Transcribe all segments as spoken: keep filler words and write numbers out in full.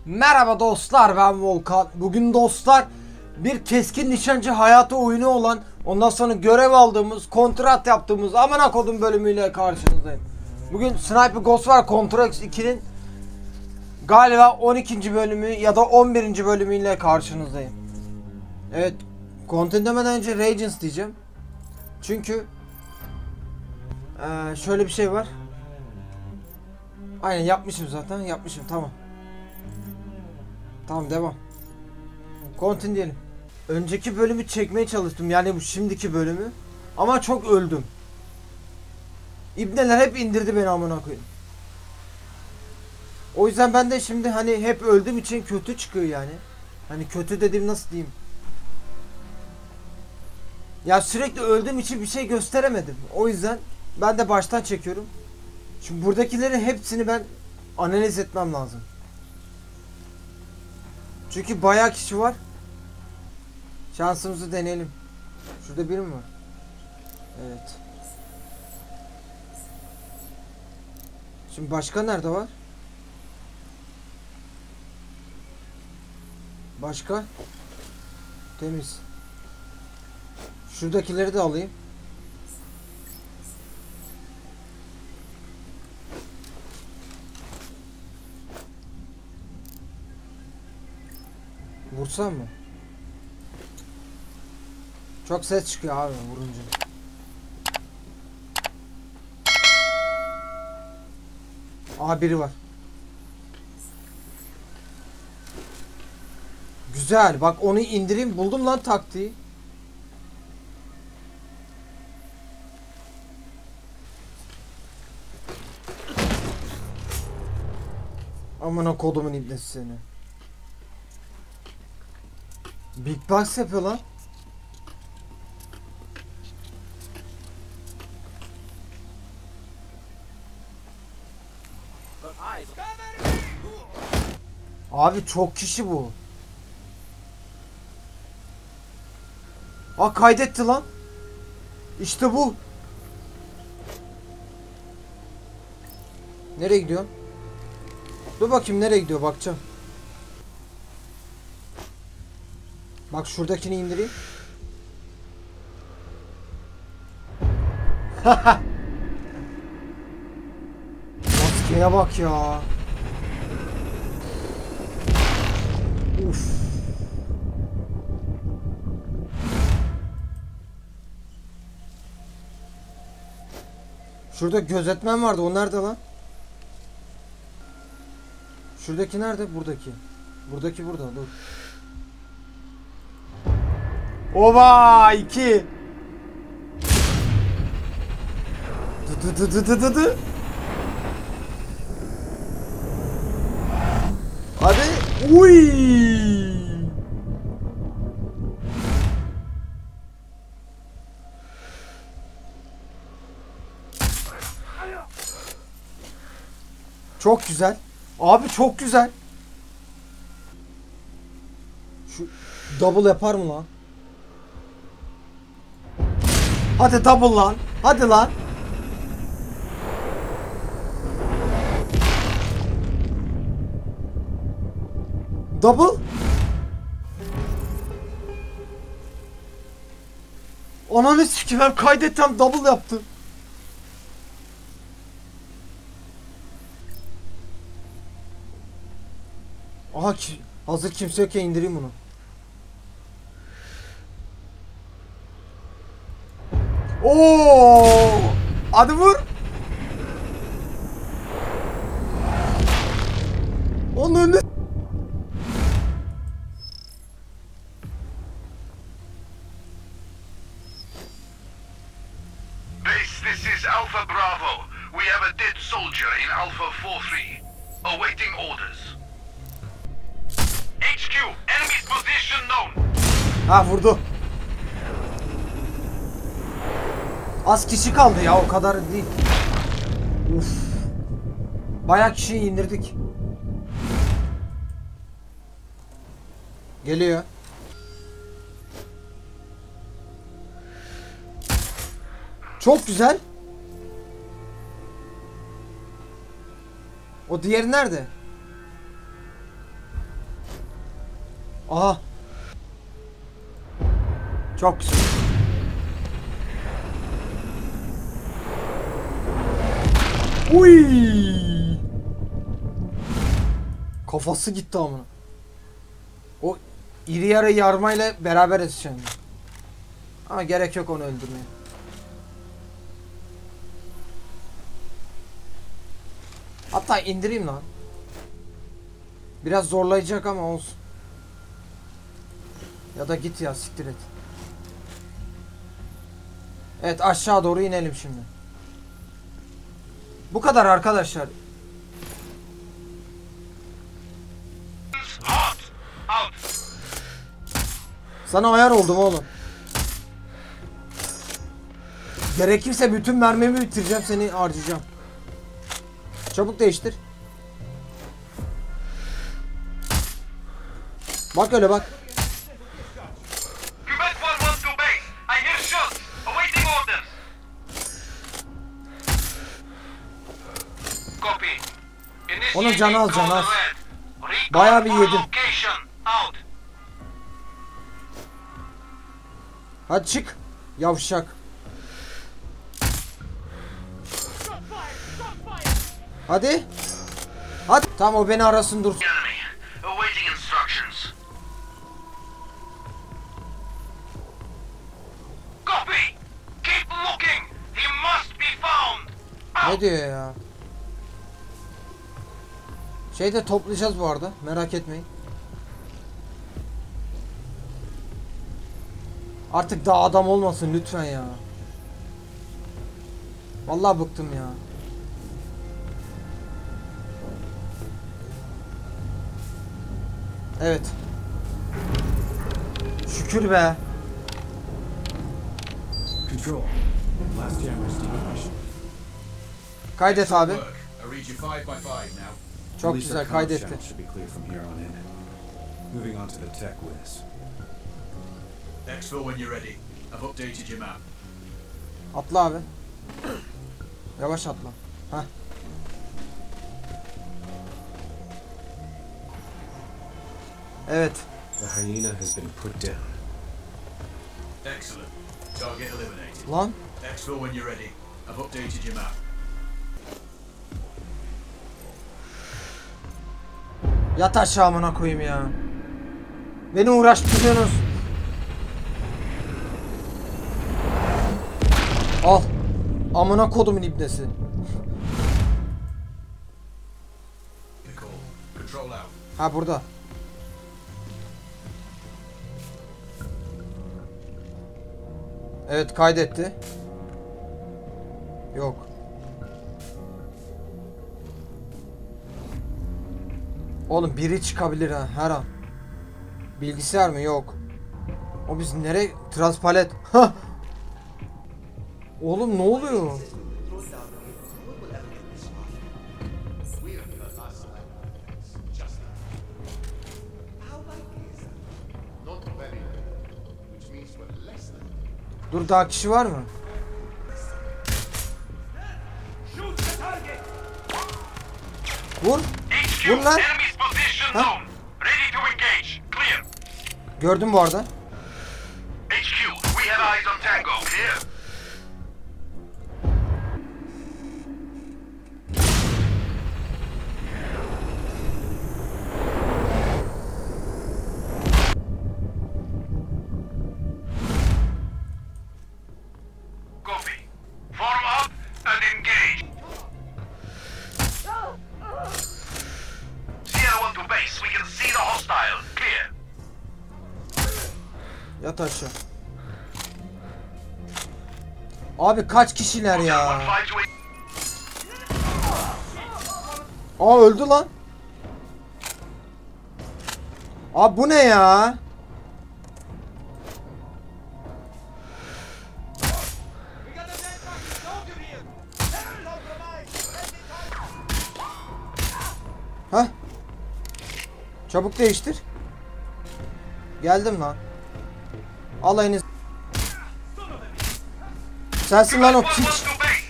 Merhaba dostlar, ben Volkan. Bugün dostlar bir keskin nişancı hayatı oyunu olan, ondan sonra görev aldığımız, kontrat yaptığımız amına kodum bölümüyle karşınızdayım. Bugün Sniper Ghost War Contracts iki'nin galiba on ikinci bölümü ya da on birinci bölümüyle karşınızdayım. Evet, content demeden önce Reagents diyeceğim. Çünkü ee, şöyle bir şey var. Aynen yapmışım zaten, yapmışım, tamam. Tamam, devam. Continue diyelim. Önceki bölümü çekmeye çalıştım, yani bu şimdiki bölümü. Ama çok öldüm. İbneler hep indirdi beni amına koyayım. O yüzden ben de şimdi hani hep öldüğüm için kötü çıkıyor yani. Hani kötü dediğim nasıl diyeyim? Ya sürekli öldüğüm için bir şey gösteremedim. O yüzden ben de baştan çekiyorum. Şimdi buradakilerin hepsini ben analiz etmem lazım. Çünkü bayağı kişi var. Şansımızı deneyelim. Şurada biri mi var? Evet. Şimdi başka nerede var? Başka? Temiz. Şuradakileri de alayım. Vursam mı? Çok ses çıkıyor abi vurunca. Aa, biri var. Güzel, bak onu indireyim, buldum lan taktiği. Amına kodumun ibnesi seni. Big Box yapıyor lan. Abi çok kişi bu. Aa, kaydetti lan. İşte bu. Nereye gidiyor? Dur bakayım nereye gidiyor, bakacağım. Bak şuradakini indireyim. Maskeye bak ya. Uf. Şurada gözetmen vardı, o nerede lan? Şuradaki nerede? Buradaki. Buradaki burada, dur. Oba iki. Dı dı dı dı dı dı. Hadi. Uy. Çok güzel. Abi çok güzel. Şu double yapar mı lan? Hadi double lan. Hadi lan. Double. Ananı sikeyim, kaydettim, double yaptı. Aha ki hazır kimse yokken indireyim bunu. Oo! Hadi vur. Onun önüne. Base, this is Alpha Bravo. We have a dead soldier in Alpha four three. Awaiting orders. H Q, enemy's position known. Ha, vurdu. Az kişi kaldı ya, o kadar değil. Uf. Bayağı kişiyi indirdik. Geliyor. Çok güzel. O diğeri nerede? Aha. Çok güzel. Uy! Kafası gitti amına. O iri yarı yarmayla beraber şimdi. Ama gerek yok onu öldürmeye. Hatta indireyim lan. Biraz zorlayacak ama olsun. Ya da git ya, siktir et. Evet, aşağı doğru inelim şimdi. Bu kadar arkadaşlar. Sana ayar oldum oğlum. Gerekirse bütün mermimi bitireceğim, seni harcayacağım. Çabuk değiştir. Bak öyle bak. Onun canı az, canı az. Bayağı bir yedim. Hadi çık. Yavşak. Hadi. Hadi. Tamam, o beni arasın dursun. Ne diyor ya? Şeyi de toplayacağız bu arada. Merak etmeyin. Artık daha adam olmasın lütfen ya. Vallahi bıktım ya. Evet. Şükür be. Control. Last jammer's demolished. Kaydet abi. I read you five by five now. Çok güzel kaydetti. Should be clear from here on in. Moving on to the tech whiz. Exfil when you're ready. I've updated your map. Atla abi. Yavaş atla. Heh. Evet. The hyena has been put down. Excellent. Target eliminated. Lan. Exfil when you're ready. I've updated your map. Yat aşağı amına koyayım ya. Beni uğraştırıyorsunuz. Al. Amına kodumun ibnesi. Control out. Ha burada. Evet, kaydetti. Yok. Oğlum biri çıkabilir ha her an. Bilgisayar mı? Yok. O biz nereye? Transpalet. Ha. Oğlum ne oluyor? Dur, daha kişi var mı? Vur. Vur lan. Ha? Gördüm bu arada. H Q, we have eyes on Tango. Clear. Copy. Form up and engage. Sierra one to base. We can see the hostile. Clear. Yat aşağı. Abi kaç kişiler ya? One five to eight. Aa, öldü lan. Abi bu ne ya? Hah. Çabuk değiştir. Geldim lan. Alayınız. Sensin lan o piç.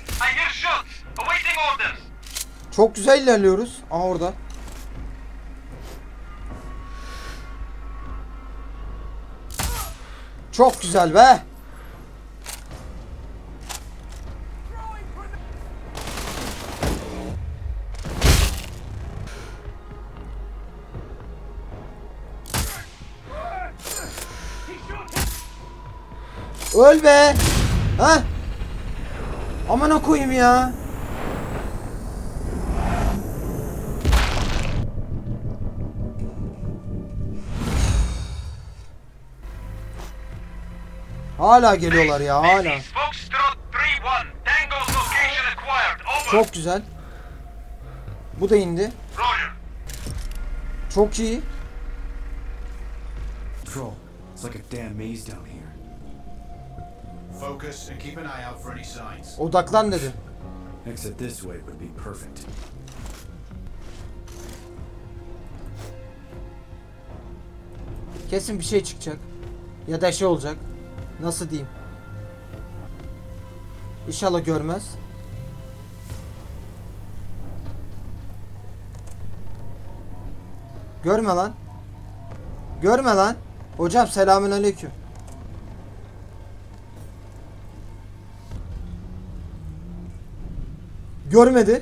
Çok güzel ilerliyoruz. Aha orada. Çok güzel be. Öl be. Ha? Amına koyayım ya. Hala geliyorlar ya, hala. Çok güzel. Bu da indi. Çok iyi. Control. It's like a damn maze down here. Focus and keep an eye out for any signs. Odaklan dedi. Exit this way would be perfect. Kesin bir şey çıkacak. Ya da şey olacak. Nasıl diyeyim? İnşallah görmez. Görme lan. Görme lan. Hocam selamünaleyküm. Görmedi.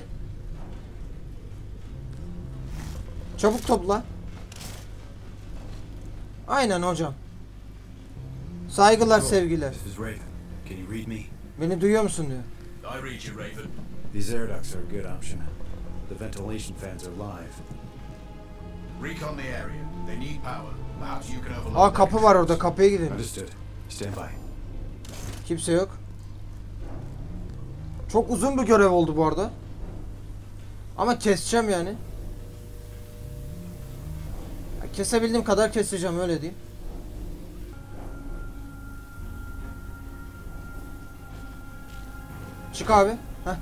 Çabuk topla. Aynen hocam. Saygılar, sevgiler. This is Raven. Can you read me? Beni duyuyor musun diyor. I read you, Raven. These air ducts are a good option. The ventilation fans are live. Recon the area. They need power. Perhaps you can overload. Aa, kapı var orada, kapıya gidelim. Understood. Stand by. Kimse yok. Çok uzun bir görev oldu bu arada. Ama keseceğim yani. Ya, kesebildiğim kadar keseceğim, öyle diyeyim. Çık abi. Heh.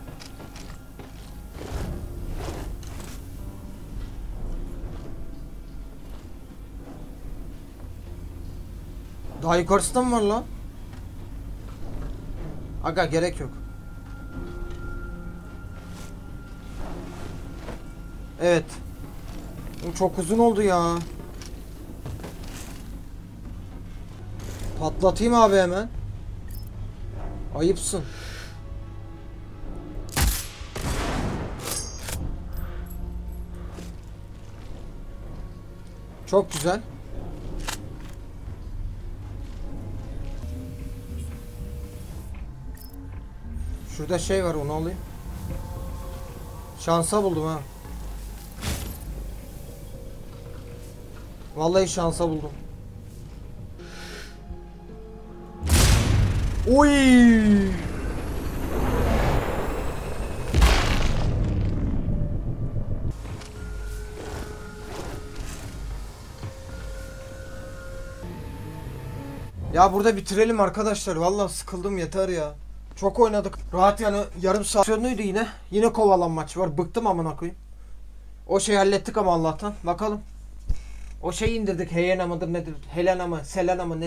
Daha yukarısında mı var lan? Aga gerek yok. Evet. Bu çok uzun oldu ya. Patlatayım abi hemen. Ayıpsın. Çok güzel. Şurada şey var, onu alayım. Şansa buldum ha. Vallahi şansa buldum. Oy! Ya burada bitirelim arkadaşlar. Vallahi sıkıldım, yeter ya. Çok oynadık. Rahat yani, yarım saat sürüyordu yine. Yine kovalanmaç var. Bıktım amına koyayım. O şeyi hallettik ama Allah'tan. Bakalım. O şeyi indirdik. Helena mıdır nedir? Helena mı? Selena mı? Ne?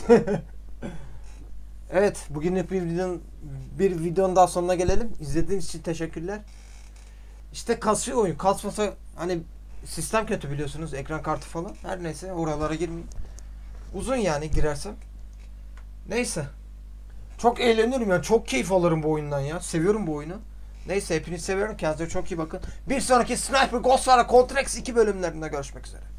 Evet. Bugünlük bir videonun, bir videonun daha sonuna gelelim. İzlediğiniz için teşekkürler. İşte kasıyor oyun. Kasmasa hani sistem kötü biliyorsunuz. Ekran kartı falan. Her neyse, oralara girmeyeyim. Uzun yani girersem. Neyse. Çok eğlenirim ya. Çok keyif alırım bu oyundan ya. Seviyorum bu oyunu. Neyse, hepinizi seviyorum. Kendinize çok iyi bakın. Bir sonraki Sniper Ghost War'a Contra X iki bölümlerinde görüşmek üzere.